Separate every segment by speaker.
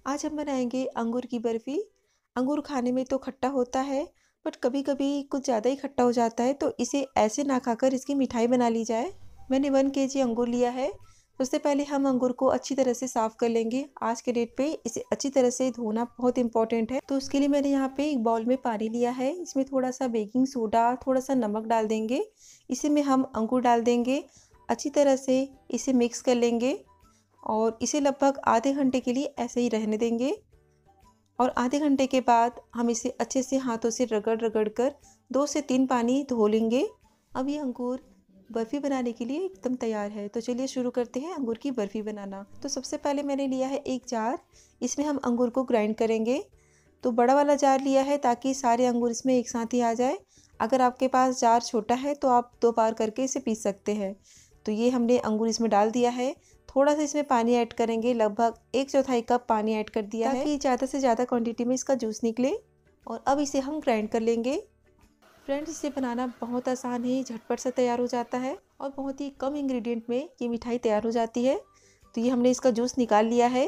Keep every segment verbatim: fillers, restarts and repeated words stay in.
Speaker 1: आज हम बनाएंगे अंगूर की बर्फ़ी। अंगूर खाने में तो खट्टा होता है, बट कभी-कभी कुछ ज़्यादा ही खट्टा हो जाता है, तो इसे ऐसे ना खाकर इसकी मिठाई बना ली जाए। मैंने वन केजी अंगूर लिया है। सबसे पहले हम अंगूर को अच्छी तरह से साफ़ कर लेंगे। आज के डेट पे इसे अच्छी तरह से धोना बहुत इम्पोर्टेंट है। तो उसके लिए मैंने यहाँ पे एक बाउल में पानी लिया है। इसमें थोड़ा-सा बेकिंग सोडा, थोड़ा-सा नमक डाल देंगे। इसी में हम अंगूर डाल देंगे। अच्छी तरह से इसे मिक्स कर लेंगे और इसे लगभग आधे घंटे के लिए ऐसे ही रहने देंगे। और आधे घंटे के बाद हम इसे अच्छे से हाथों से रगड़ रगड़ कर दो से तीन पानी धो लेंगे। अब ये अंगूर बर्फ़ी बनाने के लिए एकदम तैयार है। तो चलिए शुरू करते हैं अंगूर की बर्फ़ी बनाना। तो सबसे पहले मैंने लिया है एक जार। इसमें हम अंगूर को ग्राइंड करेंगे। तो बड़ा वाला जार लिया है ताकि सारे अंगूर इसमें एक साथ ही आ जाए। अगर आपके पास जार छोटा है तो आप दो बार करके इसे पीस सकते हैं। तो ये हमने अंगूर इसमें डाल दिया है। थोड़ा सा इसमें पानी ऐड करेंगे, लगभग एक चौथाई कप पानी ऐड कर दिया है ताकि ज़्यादा से ज़्यादा क्वांटिटी में इसका जूस निकले। और अब इसे हम ग्राइंड कर लेंगे। फ्रेंड्स, इसे बनाना बहुत आसान है, झटपट से तैयार हो जाता है और बहुत ही कम इंग्रेडिएंट में ये मिठाई तैयार हो जाती है। तो ये हमने इसका जूस निकाल लिया है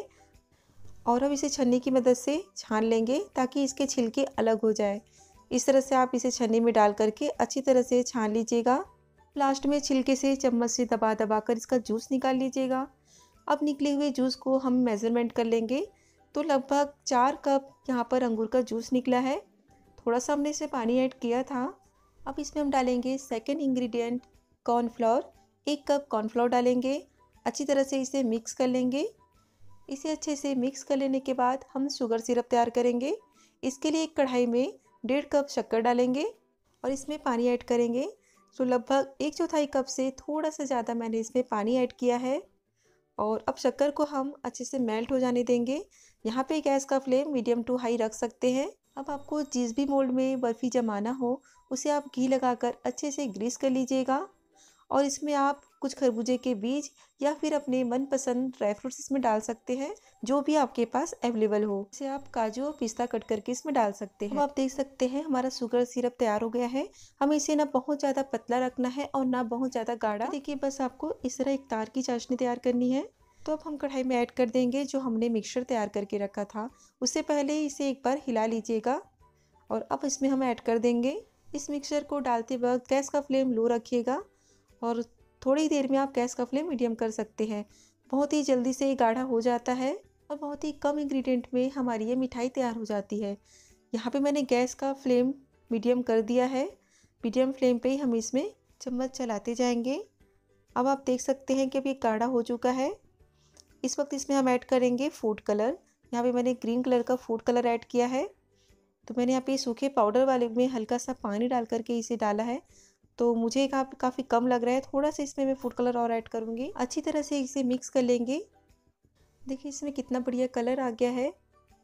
Speaker 1: और अब इसे छन्नी की मदद से छान लेंगे ताकि इसके छिलके अलग हो जाए। इस तरह से आप इसे छन्नी में डाल करके अच्छी तरह से छान लीजिएगा। लास्ट में छिलके से चम्मच से दबा दबा कर इसका जूस निकाल लीजिएगा। अब निकले हुए जूस को हम मेज़रमेंट कर लेंगे। तो लगभग चार कप यहाँ पर अंगूर का जूस निकला है। थोड़ा सा हमने इसमें पानी ऐड किया था। अब इसमें हम डालेंगे सेकंड इंग्रेडिएंट कॉर्नफ्लोर। एक कप कॉर्नफ्लोर डालेंगे। अच्छी तरह से इसे मिक्स कर लेंगे। इसे अच्छे से मिक्स कर लेने के बाद हम शुगर सिरप तैयार करेंगे। इसके लिए एक कढ़ाई में डेढ़ कप शक्कर डालेंगे और इसमें पानी ऐड करेंगे। तो लगभग एक चौथाई कप से थोड़ा सा ज़्यादा मैंने इसमें पानी ऐड किया है। और अब शक्कर को हम अच्छे से मेल्ट हो जाने देंगे। यहाँ पे गैस का फ्लेम मीडियम टू हाई रख सकते हैं। अब आपको जिस भी मोल्ड में बर्फ़ी जमाना हो उसे आप घी लगाकर अच्छे से ग्रीस कर लीजिएगा और इसमें आप कुछ खरबूजे के बीज या फिर अपने मनपसंद ड्राई फ्रूट्स इसमें डाल सकते हैं, जो भी आपके पास अवेलेबल हो। इसे आप काजू और पिस्ता कट करके इसमें डाल सकते हैं। अब आप देख सकते हैं हमारा शुगर सिरप तैयार हो गया है। हमें इसे ना बहुत ज़्यादा पतला रखना है और ना बहुत ज़्यादा गाढ़ा। देखिए, बस आपको इस तरह एक तार की चाशनी तैयार करनी है। तो अब हम कढ़ाई में ऐड कर देंगे जो हमने मिक्सचर तैयार करके रखा था। उससे पहले इसे एक बार हिला लीजिएगा और अब इसमें हम ऐड कर देंगे। इस मिक्सचर को डालते वक्त गैस का फ्लेम लो रखिएगा और थोड़ी देर में आप गैस का फ्लेम मीडियम कर सकते हैं। बहुत ही जल्दी से ये गाढ़ा हो जाता है और बहुत ही कम इंग्रेडिएंट में हमारी ये मिठाई तैयार हो जाती है। यहाँ पे मैंने गैस का फ्लेम मीडियम कर दिया है। मीडियम फ्लेम पे ही हम इसमें चम्मच चलाते जाएंगे। अब आप देख सकते हैं कि अब ये गाढ़ा हो चुका है। इस वक्त इसमें हम ऐड करेंगे फूड कलर। यहाँ पे मैंने ग्रीन कलर का फूड कलर ऐड किया है। तो मैंने यहाँ पे सूखे पाउडर वाले में हल्का सा पानी डाल करके इसे डाला है। तो मुझे का, काफ़ी कम लग रहा है, थोड़ा सा इसमें मैं फूड कलर और ऐड करूँगी। अच्छी तरह से इसे मिक्स कर लेंगे। देखिए इसमें कितना बढ़िया कलर आ गया है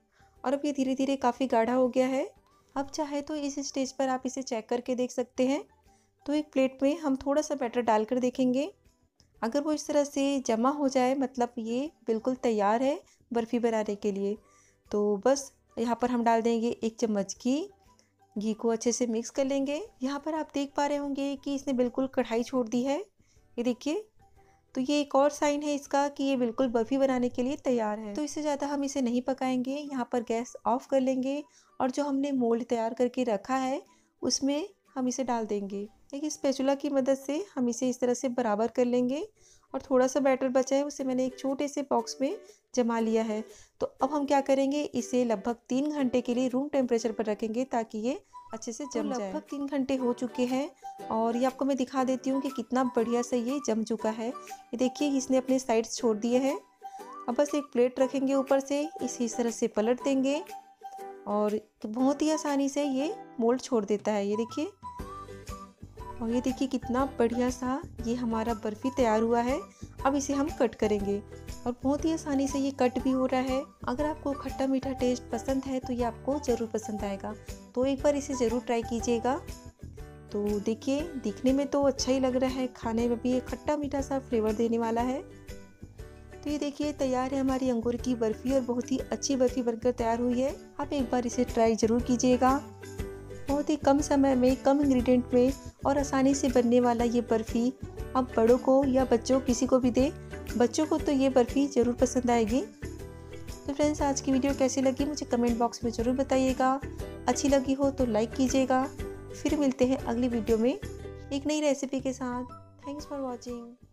Speaker 1: और अब ये धीरे धीरे काफ़ी गाढ़ा हो गया है। अब चाहे तो इस स्टेज पर आप इसे चेक करके देख सकते हैं। तो एक प्लेट में हम थोड़ा सा बैटर डालकर देखेंगे। अगर वो इस तरह से जमा हो जाए मतलब ये बिल्कुल तैयार है बर्फ़ी बनाने के लिए। तो बस यहाँ पर हम डाल देंगे एक चम्मच घी। घी को अच्छे से मिक्स कर लेंगे। यहाँ पर आप देख पा रहे होंगे कि इसने बिल्कुल कढ़ाई छोड़ दी है। ये देखिए, तो ये एक और साइन है इसका कि ये बिल्कुल बर्फ़ी बनाने के लिए तैयार है। तो इससे ज़्यादा हम इसे नहीं पकाएंगे। यहाँ पर गैस ऑफ कर लेंगे और जो हमने मोल्ड तैयार करके रखा है उसमें हम इसे डाल देंगे। देखिए, स्पैचुला की मदद से हम इसे इस तरह से बराबर कर लेंगे और थोड़ा सा बैटर बचा है उसे मैंने एक छोटे से बॉक्स में जमा लिया है। तो अब हम क्या करेंगे, इसे लगभग तीन घंटे के लिए रूम टेम्परेचर पर रखेंगे ताकि ये अच्छे से जम जाए। लगभग तीन घंटे हो चुके हैं और ये आपको मैं दिखा देती हूँ कि कितना बढ़िया से ये जम चुका है। ये देखिए, इसने अपने साइड्स छोड़ दिए हैं। अब बस एक प्लेट रखेंगे ऊपर से, इसे इस तरह से पलट देंगे और बहुत ही आसानी से ये मोल्ड छोड़ देता है। ये देखिए, और ये देखिए कितना बढ़िया सा ये हमारा बर्फ़ी तैयार हुआ है। अब इसे हम कट करेंगे और बहुत ही आसानी से ये कट भी हो रहा है। अगर आपको खट्टा मीठा टेस्ट पसंद है तो ये आपको ज़रूर पसंद आएगा। तो एक बार इसे ज़रूर ट्राई कीजिएगा। तो देखिए, दिखने में तो अच्छा ही लग रहा है, खाने में भी ये खट्टा मीठा सा फ्लेवर देने वाला है। तो ये देखिए, तैयार है हमारी अंगूर की बर्फ़ी और बहुत ही अच्छी बर्फ़ी बनकर तैयार हुई है। आप एक बार इसे ट्राई ज़रूर कीजिएगा। बहुत ही कम समय में, कम इंग्रेडिएंट में और आसानी से बनने वाला ये बर्फ़ी आप बड़ों को या बच्चों किसी को भी दे, बच्चों को तो ये बर्फ़ी ज़रूर पसंद आएगी। तो फ्रेंड्स, आज की वीडियो कैसी लगी मुझे कमेंट बॉक्स में ज़रूर बताइएगा। अच्छी लगी हो तो लाइक कीजिएगा। फिर मिलते हैं अगली वीडियो में एक नई रेसिपी के साथ। Thanks for watching.